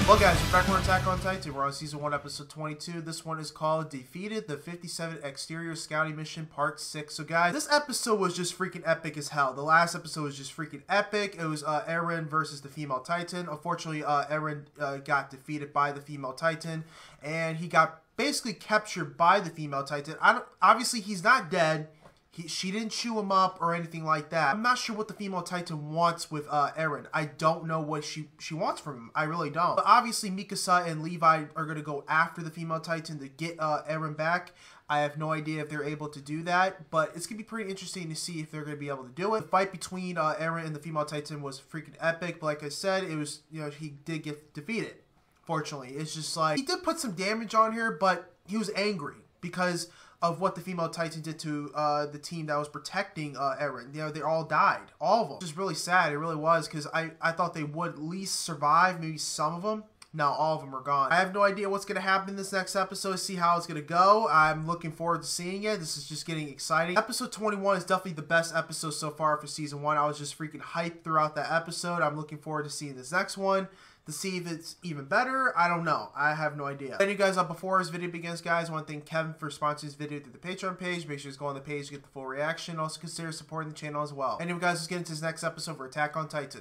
Well guys, we're back on Attack on Titan. We're on Season 1, Episode 22. This one is called Defeated the 57 Exterior Scouting Mission Part 6. So guys, this episode was just freaking epic as hell. The last episode was just freaking epic. It was Eren versus the female Titan. Unfortunately, Eren got defeated by the female Titan. And he got basically captured by the female Titan. Obviously, he's not dead. She didn't chew him up or anything like that. I'm not sure what the female Titan wants with Eren. I don't know what she wants from him. I really don't. But obviously, Mikasa and Levi are going to go after the female Titan to get Eren back. I have no idea if they're able to do that, but it's going to be pretty interesting to see if they're going to be able to do it. The fight between Eren and the female Titan was freaking epic, but like I said, it was, you know, he did get defeated. Fortunately, it's just like, he did put some damage on here, but he was angry because of what the female Titan did to the team that was protecting Eren. You know, they all died. All of them. Just really sad. It really was, because I thought they would at least survive. Maybe some of them. No, all of them are gone. I have no idea what's going to happen in this next episode. See how it's going to go. I'm looking forward to seeing it. This is just getting exciting. Episode 21 is definitely the best episode so far for Season 1. I was just freaking hyped throughout that episode. I'm looking forward to seeing this next one. To see if it's even better, I don't know. I have no idea. Thank you guys up before this video begins, guys. I want to thank Kevin for sponsoring this video through the Patreon page. Make sure you go on the page to get the full reaction. Also consider supporting the channel as well. Anyway, guys, let's get into this next episode for Attack on Titan.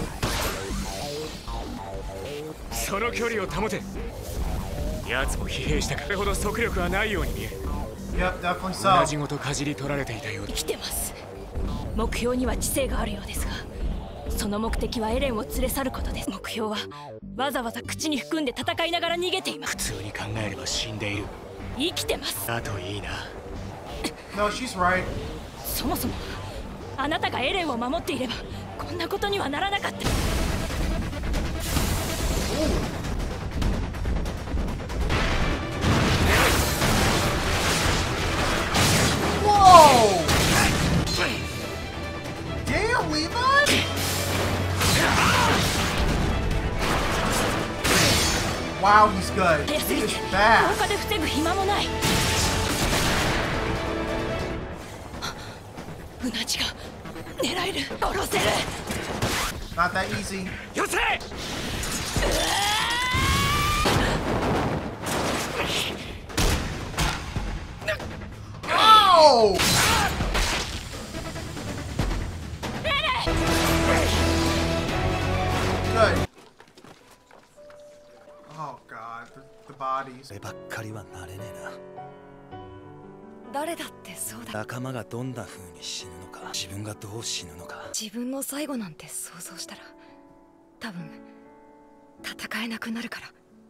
Yep, definitely so. その目的はエレンを連れ去ることです。目標はわざわざ口に含んで戦いながら逃げています。普通に考えれば死んでいる。生きてます。あといいな。 No, she's right. そもそもあなたがエレンを守っていればこんなことにはならなかった。 Whoa! Damn, Levi! Wow, he's good. He is fast. Not that easy. Oh! Good. Oh God, the bodies. ばっかりはなれねえな。誰だってそうだ。仲間がどんな風に死ぬのか、自分がどう死ぬのか。自分の最後なんて想像したら、多分戦えなくなるから。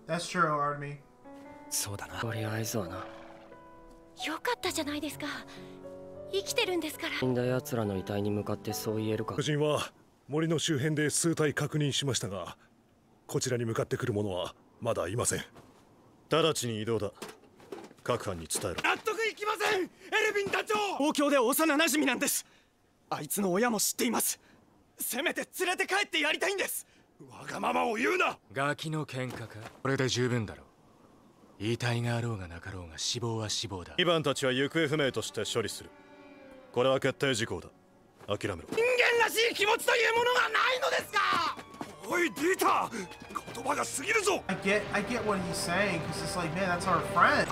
That's true, Artemis. そうだな。 とりあえずはな。 よかったじゃないですか。生きてるんですから。 死んだ奴らの遺体に向かってそう言えるか。 夫人は森の周辺で数体確認しましたが、こちらに向かってくる者はまだいません。直ちに移動だ。各班に伝えろ。 納得いきません。エルヴィン団長、東京で幼馴染なんです。あいつの親も知っています。せめて連れて帰ってやりたいんです。わがままを言うな。 ガキの喧嘩か。これで十分だろう。遺体があろうがなかろうが死亡は死亡だ。 2番たちは行方不明として処理する。これは決定事項だ。諦めろ。 人間らしい気持ちというものがないのですか。おいディータ、言葉が過ぎるぞ。 I get what he's saying, because it's like, man, that's our friend.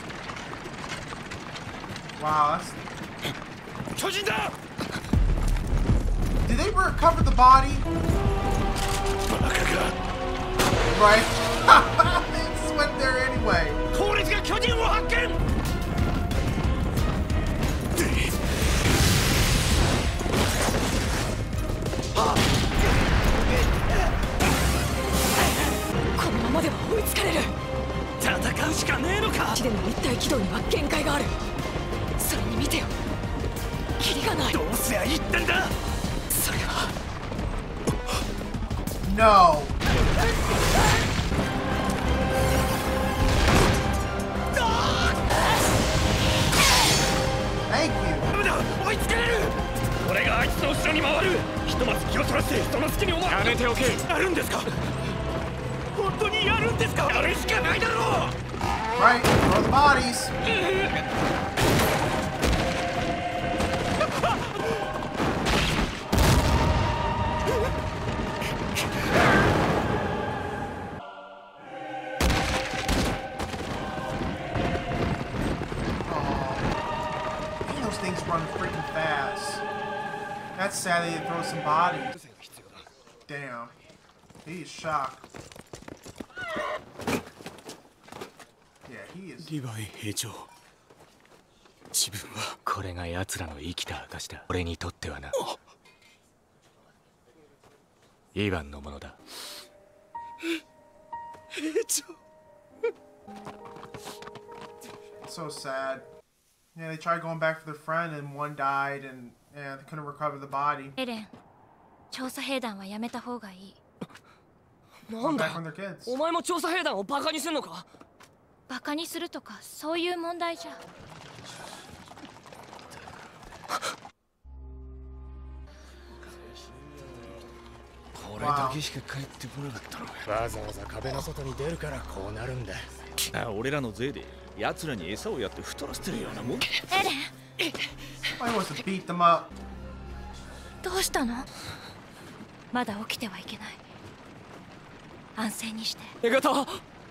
Wow, that's... 巨人だ。 Did they recover the body? Right. They just went there anyway. 効率が巨人を発見。 このままでは追いつかれる。 戦うしかねえのか。 地での立体軌道には限界がある。それに見てよ、キリがない。 どうすりゃいいってんだ。 それは No. Thank you. ダメだ、追いつかれる。俺があいつの後ろに回る。ひとまず気を取らせて人の好きに思わ。 やめておけ。 やるんですか。本当にやるんですか。やるしかないだろう。 Right, throw the bodies. That's sad they throw some bodies. Damn. He's shocked. Yeah, he is. リヴァイ兵長。自分はこれが奴らの生きた証だ。俺にとってはな。イヴァンのものだ。兵長。 So sad. Yeah, they tried going back for their friend and one died and yeah, they couldn't recover the body. エレン、調査兵団はやめた方がいい。 Come back from their kids. お前も調査兵団をバカにすんのか？ バカにするとかそういう問題じゃ。 これだけしか帰ってこなかったのか。わざわざ壁の外に出るからこうなるんだ。 俺らの税で奴らに餌をやって太らせてるようなもん。 エレン、 Somebody wants to beat them up. どうしたの？まだ起きてはいけない。安静にして。 エガタ、 逃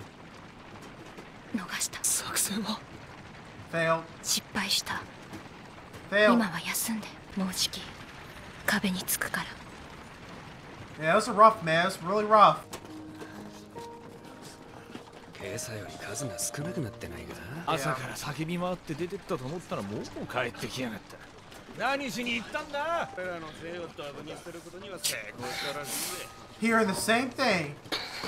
した。 作戦は Failed. 失敗した。 Failed. 今は休んで、もうじき壁につくから。 Yeah, it was a rough, man. It was really rough. 今朝より数が少なくなってないか？ 朝から叫び回って出てったと思ったらもう帰ってきやがった。何しに行ったんだ？俺らの税をドブにすることには成功したらしいぜ。 Hearing the same thing.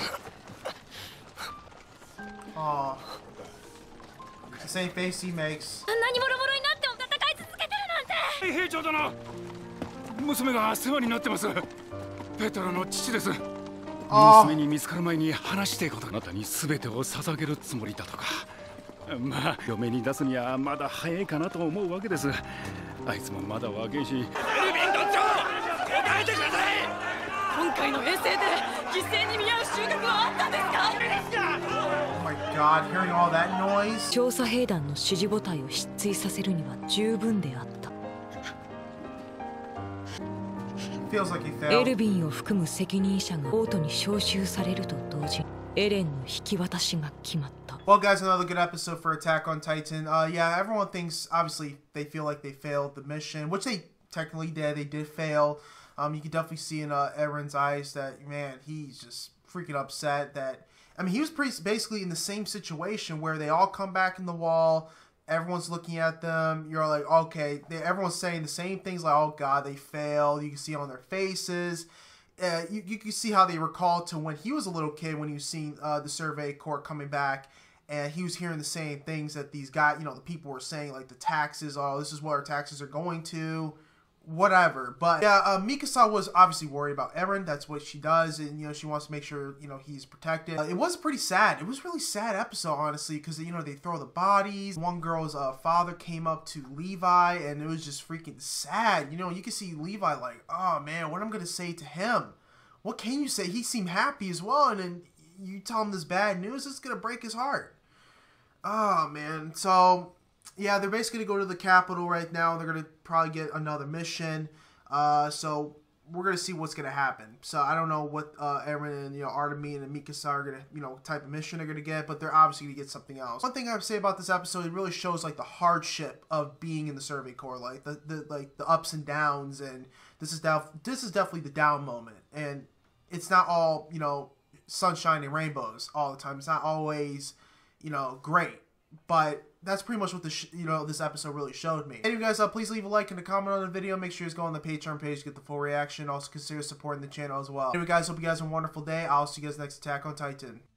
Oh. The same face he makes. あんなにボロボロになっても戦い続けてるなんて。 兵長殿、娘が世話になってます。ペトロの父です。娘に見つかる前に話していことあなたに全てを捧げるつもりだとか。まあ嫁に出すにはまだ早いかなと思うわけです。あいつもまだ若いし。エルヴィン団長、答えてください。 今回の遠征で犠牲に見合う収穫はあったんですか？ Oh my god, hearing all that noise. 調査兵団の指示母体を失墜させるには十分であった。 Feels like he エ failed. ルヴィンを含む責任者がオートに招集されると同時にエレンの引き渡しが決まった。 Well, guys, another good episode for Attack on Titan. Yeah, everyone thinks, obviously, they feel like they failed the mission, which they technically did. They did fail. You can definitely see in Aaron's eyes that, man, he's just freaking upset that, I mean, he was basically in the same situation where they all come back in the wall. Everyone's looking at them. You're like, okay, everyone's saying the same things like, oh, God, they failed. You can see it on their faces. You can see how they recall to when he was a little kid, when he was seeing the Survey Corps coming back, and he was hearing the same things that these guys, you know, the people were saying, like the taxes, oh, this is what our taxes are going to, whatever. But yeah, Mikasa was obviously worried about Eren. That's what she does, and you know, she wants to make sure, you know, he's protected. It was pretty sad. It was a really sad episode, honestly, because, you know, they throw the bodies. One girl's father came up to Levi, and it was just freaking sad. You know, you can see Levi like, oh man, what am I gonna say to him? What can you say? He seemed happy as well, and then you tell him this bad news, it's gonna break his heart. Oh man. So yeah, they're basically gonna go to the capital right now. They're gonna probably get another mission. So we're gonna see what's gonna happen. So I don't know what Eren and, you know, Artemis and Mikasa are gonna, you know, type of mission they're gonna get, but they're obviously gonna get something else. One thing I would say about this episode, it really shows like the hardship of being in the Survey Corps, like the ups and downs, and this is definitely the down moment, and it's not all, you know, sunshine and rainbows all the time. It's not always, you know, great, but that's pretty much what this episode really showed me. Anyway, guys, please leave a like and a comment on the video. Make sure you guys go on the Patreon page to get the full reaction. Also consider supporting the channel as well. Anyway, guys, hope you guys have a wonderful day. I'll see you guys next Attack on Titan.